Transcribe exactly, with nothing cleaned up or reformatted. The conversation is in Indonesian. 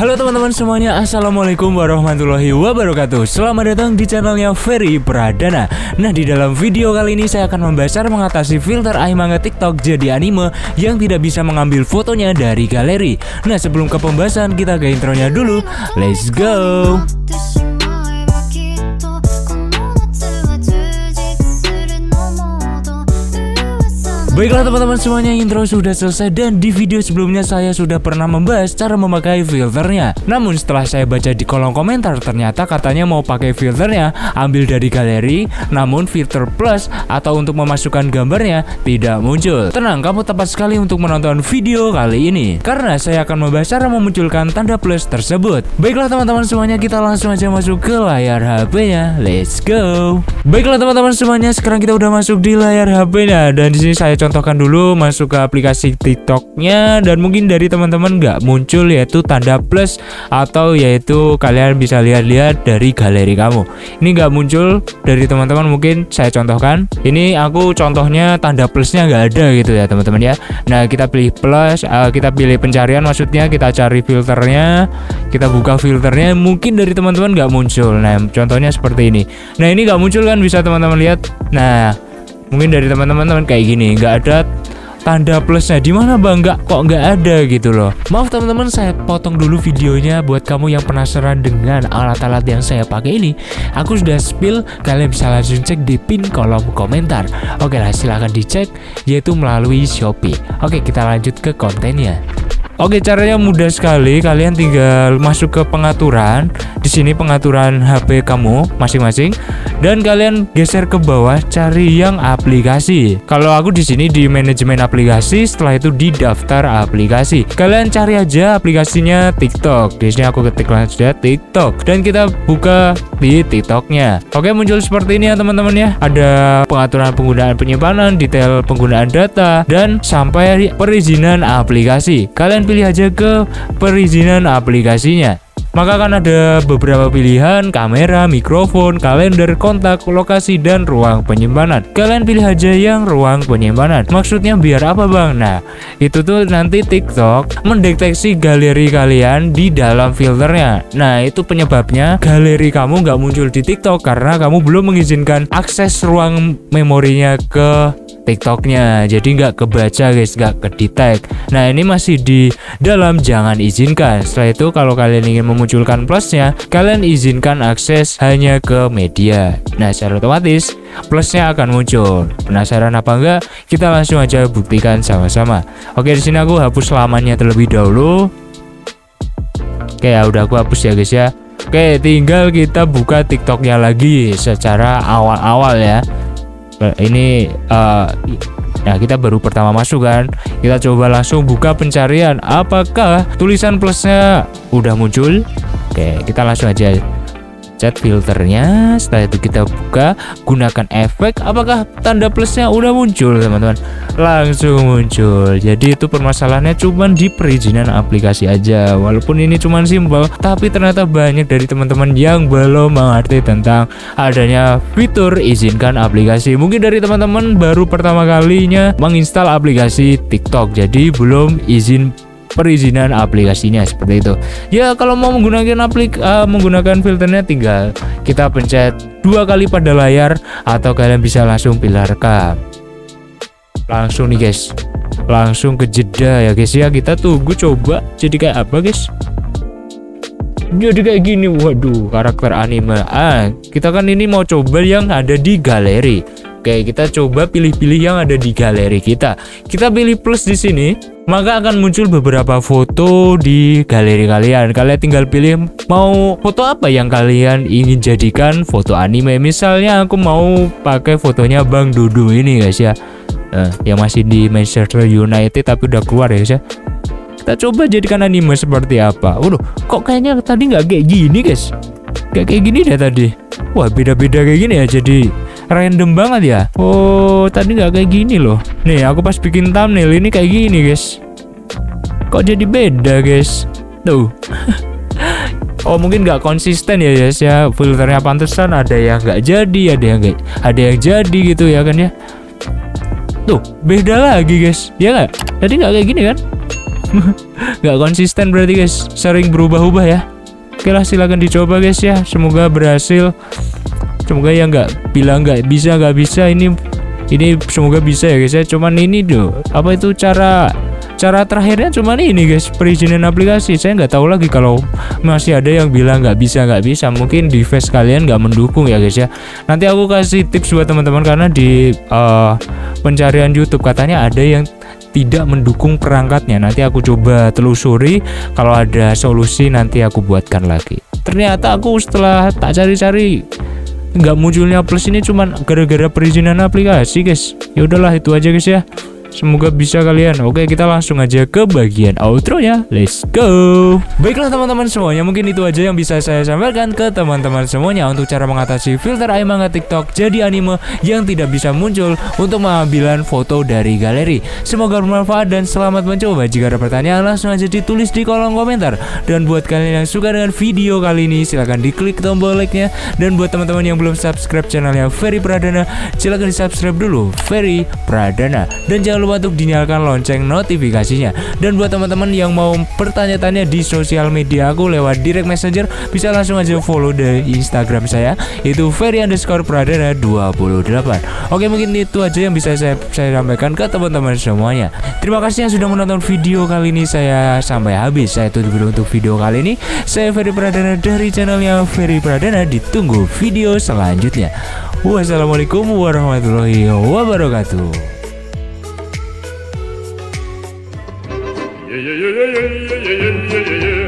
Halo teman-teman semuanya, assalamualaikum warahmatullahi wabarakatuh. Selamat datang di channelnya Ferry Pradana. Nah, di dalam video kali ini saya akan membahas cara mengatasi filter aimanga TikTok jadi anime yang tidak bisa mengambil fotonya dari galeri. Nah, sebelum ke pembahasan, kita ke intronya dulu. Let's go. Baiklah teman-teman semuanya, intro sudah selesai dan di video sebelumnya saya sudah pernah membahas cara memakai filternya. Namun setelah saya baca di kolom komentar, ternyata katanya mau pakai filternya ambil dari galeri, namun filter plus atau untuk memasukkan gambarnya tidak muncul. Tenang, kamu tepat sekali untuk menonton video kali ini, karena saya akan membahas cara memunculkan tanda plus tersebut. Baiklah teman-teman semuanya, kita langsung aja masuk ke layar H P-nya. Let's go. Baiklah teman-teman semuanya, sekarang kita udah masuk di layar H P-nya dan di sini saya contohkan dulu masuk ke aplikasi TikToknya, dan mungkin dari teman-teman nggak muncul yaitu tanda plus atau yaitu kalian bisa lihat-lihat dari galeri kamu. Ini nggak muncul dari teman-teman, mungkin saya contohkan. Ini aku contohnya tanda plusnya nggak ada gitu ya teman-teman ya. Nah, kita pilih plus, uh, kita pilih pencarian, maksudnya kita cari filternya, kita buka filternya, mungkin dari teman-teman nggak muncul. Nah, contohnya seperti ini. Nah, ini nggak muncul kan, bisa teman-teman lihat. Nah, mungkin dari teman-teman kayak gini, nggak ada tanda plusnya. Di mana bang? Nggak, kok nggak ada gitu loh. Maaf teman-teman, saya potong dulu videonya buat kamu yang penasaran dengan alat-alat yang saya pakai ini. Aku sudah spill, kalian bisa langsung cek di pin kolom komentar. Oke lah, silahkan dicek, yaitu melalui Shopee. Oke, kita lanjut ke kontennya. Oke, caranya mudah sekali. Kalian tinggal masuk ke pengaturan. Di sini pengaturan H P kamu masing-masing, dan kalian geser ke bawah, cari yang aplikasi. Kalau aku di sini di manajemen aplikasi, setelah itu di daftar aplikasi. Kalian cari aja aplikasinya TikTok. Di sini aku ketik langsung ya TikTok, dan kita buka di TikToknya. Oke, muncul seperti ini ya teman-teman ya. Ada pengaturan penggunaan penyimpanan, detail penggunaan data, dan sampai perizinan aplikasi. Kalian pilih aja ke perizinan aplikasinya. Maka akan ada beberapa pilihan: kamera, mikrofon, kalender, kontak, lokasi, dan ruang penyimpanan. Kalian pilih aja yang ruang penyimpanan. Maksudnya biar apa bang? Nah, itu tuh nanti TikTok mendeteksi galeri kalian di dalam filternya. Nah, itu penyebabnya galeri kamu nggak muncul di TikTok karena kamu belum mengizinkan akses ruang memorinya ke TikToknya, jadi nggak kebaca guys, nggak kedetek. Nah, ini masih di dalam jangan izinkan. Setelah itu kalau kalian ingin memunculkan plusnya, kalian izinkan akses hanya ke media. Nah, secara otomatis plusnya akan muncul. Penasaran apa enggak? Kita langsung aja buktikan sama-sama. Oke, di sini aku hapus lamanya terlebih dahulu. Oke, ya udah aku hapus ya guys ya. Oke, tinggal kita buka TikToknya lagi secara awal-awal ya. Ini uh, nah kita baru pertama masuk kan, kita coba langsung buka pencarian, apakah tulisan plusnya udah muncul. Oke, kita langsung aja chat filternya. Setelah itu kita buka, gunakan efek, apakah tanda plusnya udah muncul teman-teman. Langsung muncul. Jadi itu permasalahannya cuman di perizinan aplikasi aja. Walaupun ini cuman simpel, tapi ternyata banyak dari teman-teman yang belum mengerti tentang adanya fitur izinkan aplikasi. Mungkin dari teman-teman baru pertama kalinya menginstal aplikasi TikTok, jadi belum izin perizinan aplikasinya seperti itu. Ya, kalau mau menggunakan aplik uh, menggunakan filternya, tinggal kita pencet dua kali pada layar, atau kalian bisa langsung pilih rekam. Langsung nih guys, langsung ke jeda ya guys ya. Kita tunggu coba jadi kayak apa guys. Jadi kayak gini. Waduh, karakter anime. Ah, kita kan ini mau coba yang ada di galeri. Oke, kita coba pilih-pilih yang ada di galeri kita. Kita pilih plus di sini, maka akan muncul beberapa foto di galeri kalian. Kalian tinggal pilih mau foto apa yang kalian ingin jadikan foto anime. Misalnya aku mau pakai fotonya Bang Dudu ini guys ya. Nah, yang masih di Manchester United tapi udah keluar ya guys ya. Kita coba jadikan anime seperti apa. Waduh, kok kayaknya tadi nggak kayak gini guys. Gak kayak gini deh tadi. Wah, beda-beda kayak gini ya, jadi random banget ya. Oh, tadi nggak kayak gini loh. Nih, aku pas bikin thumbnail ini kayak gini guys. Kok jadi beda guys? Tuh. Oh, mungkin nggak konsisten ya guys ya. Filternya pantesan ada yang nggak jadi, ada yang nggak, ada yang jadi gitu ya kan ya. Tuh, beda lagi guys. Ya nggak? Tadi nggak kayak gini kan? Nggak konsisten berarti guys, sering berubah-ubah ya. Oke lah, silahkan dicoba guys ya, semoga berhasil. Semoga ya nggak bilang nggak bisa nggak bisa ini ini semoga bisa ya guys ya. Cuman ini tuh apa itu cara cara terakhirnya cuman ini guys, perizinan aplikasi. Saya nggak tahu lagi kalau masih ada yang bilang nggak bisa nggak bisa. Mungkin device kalian nggak mendukung ya guys ya. Nanti aku kasih tips buat teman-teman karena di uh, pencarian YouTube katanya ada yang tidak mendukung perangkatnya. Nanti aku coba telusuri, kalau ada solusi nanti aku buatkan lagi. Ternyata aku setelah tak cari-cari nggak munculnya plus ini cuman gara-gara perizinan aplikasi guys. Ya udahlah, itu aja guys ya. Semoga bisa kalian. Oke, kita langsung aja ke bagian outro ya. Let's go. Baiklah teman-teman semuanya, mungkin itu aja yang bisa saya sampaikan ke teman-teman semuanya untuk cara mengatasi filter iManga TikTok jadi anime yang tidak bisa muncul untuk pengambilan foto dari galeri. Semoga bermanfaat dan selamat mencoba. Jika ada pertanyaan langsung aja ditulis di kolom komentar. Dan buat kalian yang suka dengan video kali ini, silahkan diklik tombol like-nya. Dan buat teman-teman yang belum subscribe channelnya Ferry Pradana, silahkan di subscribe dulu Ferry Pradana. Dan jangan lupa untuk dinyalakan lonceng notifikasinya. Dan buat teman-teman yang mau bertanya-tanya di sosial media aku lewat direct messenger, bisa langsung aja follow di Instagram saya, itu Ferry underscore Pradana dua puluh delapan. Oke, mungkin itu aja yang bisa saya, saya sampaikan ke teman-teman semuanya. Terima kasih yang sudah menonton video kali ini saya sampai habis. Saya tutup dulu untuk video kali ini. Saya Ferry Pradana dari channelnya Ferry Pradana. Ditunggu video selanjutnya. Wassalamualaikum warahmatullahi wabarakatuh. Yeah, yeah, yeah, yeah, yeah, yeah, yeah, yeah, yeah.